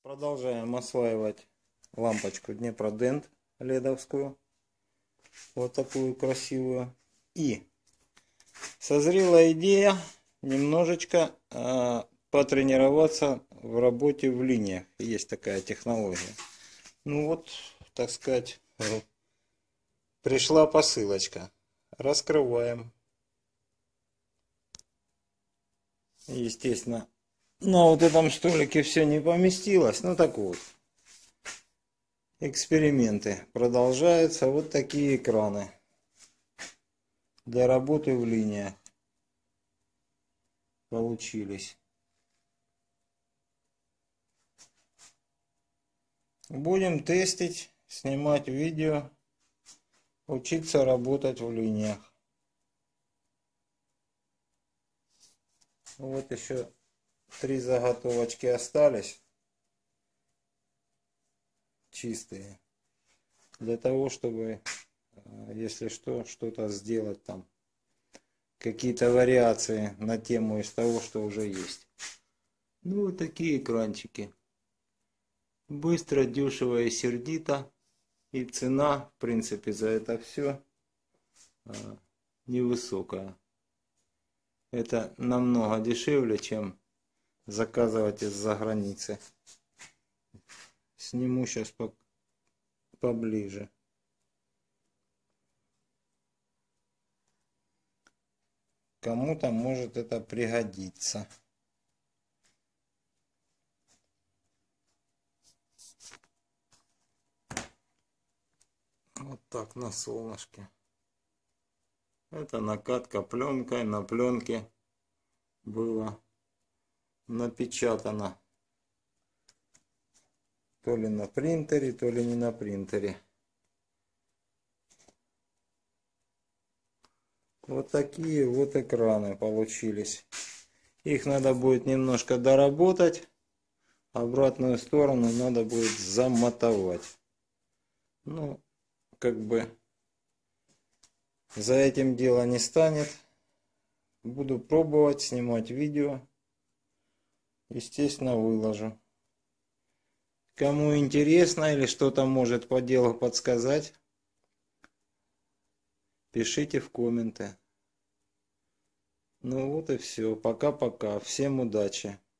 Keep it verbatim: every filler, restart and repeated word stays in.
Продолжаем осваивать лампочку Днепродент ледовскую. Вот такую красивую. И созрела идея немножечко э, потренироваться в работе в линиях. Есть такая технология. Ну вот, так сказать, пришла посылочка. Раскрываем. Естественно, на вот этом столике все не поместилось. Ну так вот. Эксперименты продолжаются. Вот такие экраны для работы в линиях получились. Будем тестить, снимать видео, учиться работать в линиях. Вот еще три заготовочки остались. Чистые. Для того, чтобы, если что, что-то сделать там. Какие-то вариации на тему из того, что уже есть. Ну, вот такие экранчики. Быстро, дешево и сердито. И цена, в принципе, за это все невысокая. Это намного дешевле, чем заказывать из-за границы. Сниму сейчас поближе. Кому-то может это пригодиться. Вот так на солнышке. Это накатка пленкой. На пленке было напечатано. То ли на принтере, то ли не на принтере. Вот такие вот экраны получились. Их надо будет немножко доработать. Обратную сторону надо будет замотовать. Ну, как бы за этим дело не станет. Буду пробовать, снимать видео. Естественно, выложу. Кому интересно или что-то может по делу подсказать, пишите в комменты. Ну вот и все. Пока-пока. Всем удачи.